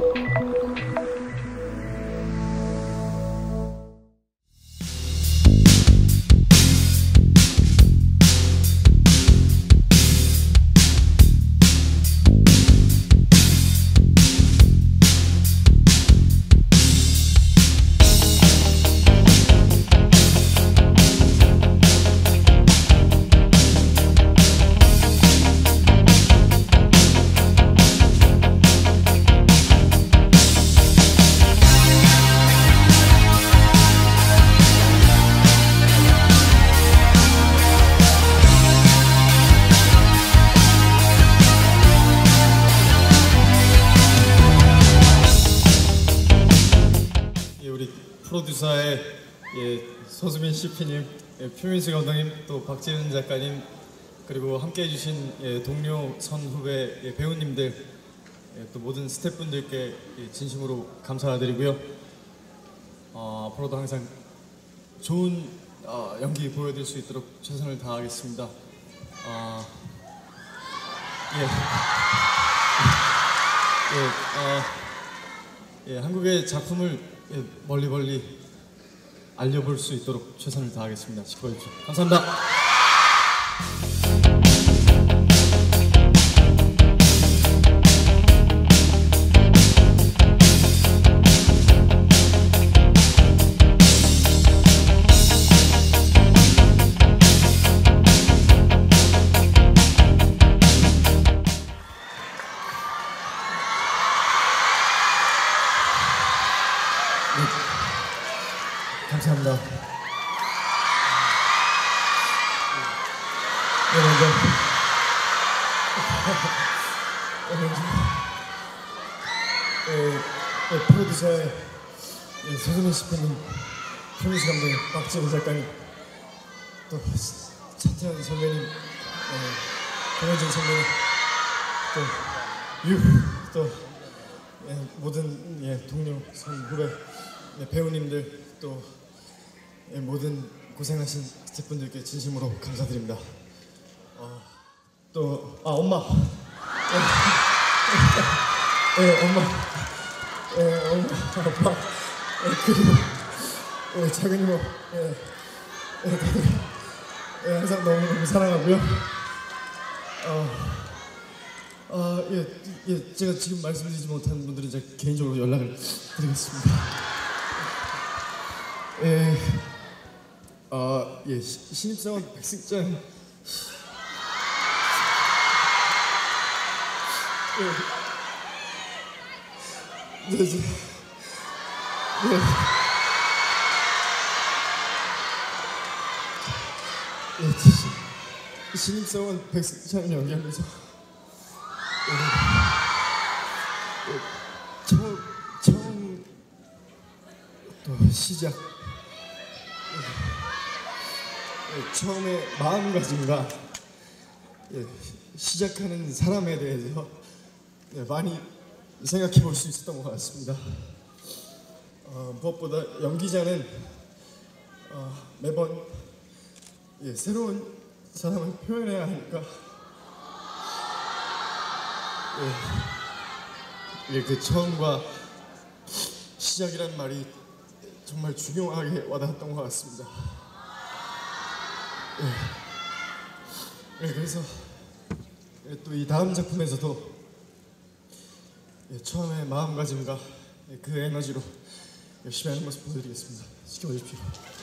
프로듀서의 서수민 CP님, 표민수 감독님, 또 박재윤 작가님, 그리고 함께 해주신 동료 선후배 배우님들, 또 모든 스태프분들께 진심으로 감사드리고요. 앞으로도 항상 좋은 연기 보여드릴 수 있도록 최선을 다하겠습니다. 한국의 작품을 멀리 알려볼 수 있도록 최선을 다하겠습니다. 지켜봐주십시오. 감사합니다. 감사합니다. 먼저 프로듀서의 서수민 CP님, 표민수 감독님, 박재윤 작가님, 또 차태현 선배님, 김현준 선배님, 또 모든 동료, 선후배, 배우님들, 또 모든 고생하신 스태프분들께 진심으로 감사드립니다. 또 엄마, 엄마, 아빠, 그리고 작은 이모, 다들 항상 너무 사랑하고요. 제가 지금 말씀드리지 못한 분들은 제가 개인적으로 연락을 드리겠습니다. 신입사원 백승장, 신입사원 백승장 연기하면서 처음 또 시작, 처음에 마음가짐과 시작하는 사람에 대해서 많이 생각해 볼 수 있었던 것 같습니다. 무엇보다 연기자는 매번 새로운 사람을 표현해야 하니까 그 처음과 시작이란 말이 정말 중요하게 와닿았던 것 같습니다. 그래서 또 이 다음 작품에서도 처음의 마음가짐과 그 에너지로 열심히 하는 모습 보여드리겠습니다. 지켜보십시오.